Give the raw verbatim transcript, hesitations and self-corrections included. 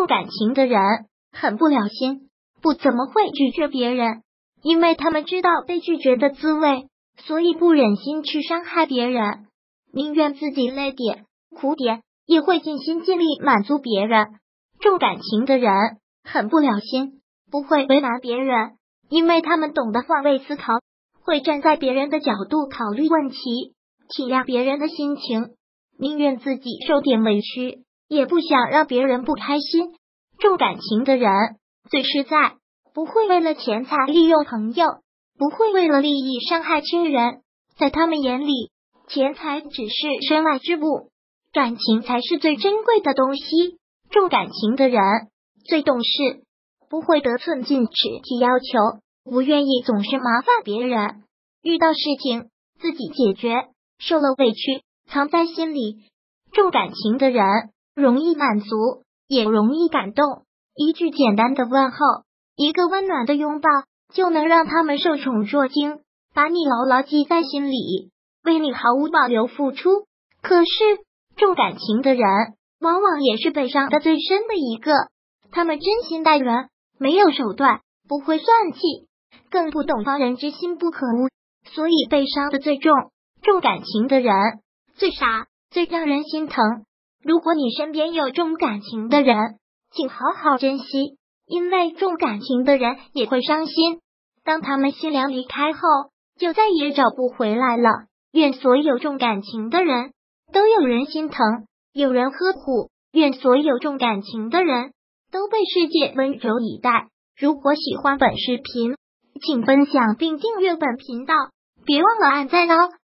重感情的人狠不了心，不怎么会拒绝别人，因为他们知道被拒绝的滋味，所以不忍心去伤害别人，宁愿自己累点、苦点，也会尽心尽力满足别人。重感情的人狠不了心，不会为难别人，因为他们懂得换位思考，会站在别人的角度考虑问题，体谅别人的心情，宁愿自己受点委屈，也不想让别人不开心。重感情的人最实在，不会为了钱财利用朋友，不会为了利益伤害亲人，在他们眼里，钱财只是身外之物，感情才是最珍贵的东西。重感情的人最懂事，不会得寸进尺提要求，不愿意总是麻烦别人，遇到事情自己解决，受了委屈藏在心里。重感情的人容易满足，也容易感动，一句简单的问候，一个温暖的拥抱，就能让他们受宠若惊，把你牢牢记在心里，为你毫无保留付出。可是重感情的人往往也是被伤的最深的一个，他们真心待人，没有手段，不会算计，更不懂防人之心不可无，所以被伤的最重。重感情的人最傻，最让人心疼。如果你身边有重感情的人，请好好珍惜，因为重感情的人也会伤心，当他们心凉离开后，就再也找不回来了。愿所有重感情的人都有人心疼，有人呵护，愿所有重感情的人都被世界温柔以待。如果喜欢本视频，请分享并订阅本频道，别忘了按赞哦。